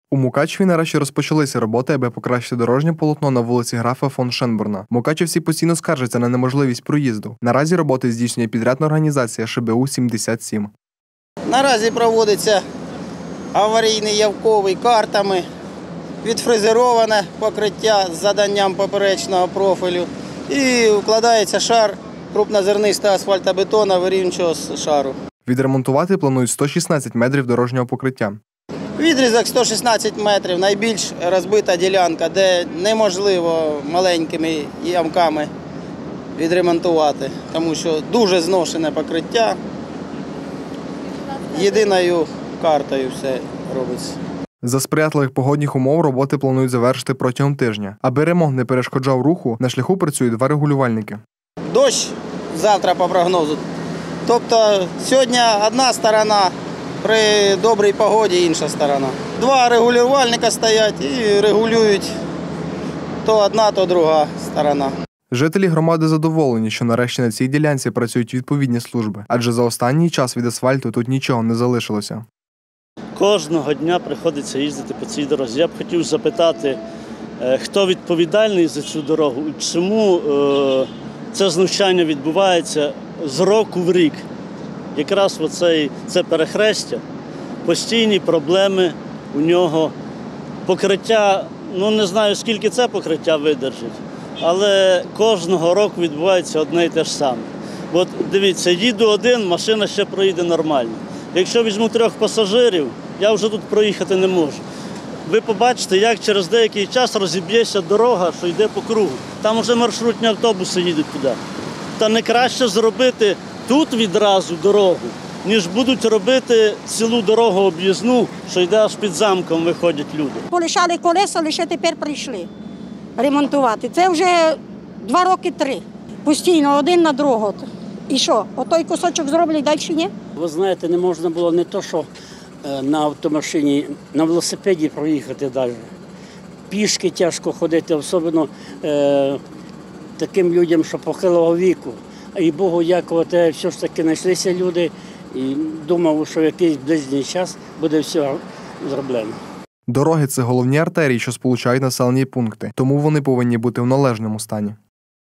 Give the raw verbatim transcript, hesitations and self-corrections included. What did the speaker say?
У Мукачеві нарешті розпочалися роботи, аби покращити дорожнє полотно на вулиці Графа фон Шенборна. Мукачевці постійно скаржаться на неможливість проїзду. Наразі роботи здійснює підрядна організація ШБУ сімдесят сім. Наразі проводиться аварійний явковий картами, відфрезероване покриття з заданням поперечного профілю і вкладається шар крупнозернистого асфальтобетону вирівнюючого шару. Відремонтувати планують сто шістнадцять метрів дорожнього покриття. Відрізок сто шістнадцять метрів, найбільш розбита ділянка, де неможливо маленькими ямками відремонтувати, тому що дуже зношене покриття. Єдиною картою все робиться. За сприятливих погодних умов роботи планують завершити протягом тижня. Аби ремонт не перешкоджав руху, на шляху працюють два регулювальники. Дощ завтра по прогнозу. Тобто сьогодні одна сторона, при добрій погоді інша сторона. Два регулювальника стоять і регулюють то одна, то друга сторона. Жителі громади задоволені, що нарешті на цій ділянці працюють відповідні служби, адже за останній час від асфальту тут нічого не залишилося. Кожного дня приходиться їздити по цій дорозі. Я б хотів запитати, хто відповідальний за цю дорогу і чому це знущання відбувається з року в рік. Якраз оцей, це перехрестя, постійні проблеми у нього, покриття, ну не знаю, скільки це покриття видержить, але кожного року відбувається одне і те ж саме. От дивіться, їду один, машина ще проїде нормально. Якщо візьму трьох пасажирів, я вже тут проїхати не можу. Ви побачите, як через деякий час розіб'ється дорога, що йде по кругу. Там вже маршрутні автобуси їдуть туди. Та не краще зробити тут відразу дорогу, ніж будуть робити цілу дорогу об'їзну, що йде аж під замком виходять люди. Полишали колеса, лише тепер прийшли ремонтувати. Це вже два роки три. Постійно, один на другого. І що, отой кусочок зроблять, далі ні? Ви знаєте, не можна було не то, що на автомашині, на велосипеді проїхати далі. Пішки тяжко ходити, особливо е, таким людям, що похилого віку. І Богу дякувати, все ж таки знайшлися люди і думав, що в якийсь ближній час буде все зроблено. Дороги – це головні артерії, що сполучають населені пункти, тому вони повинні бути в належному стані.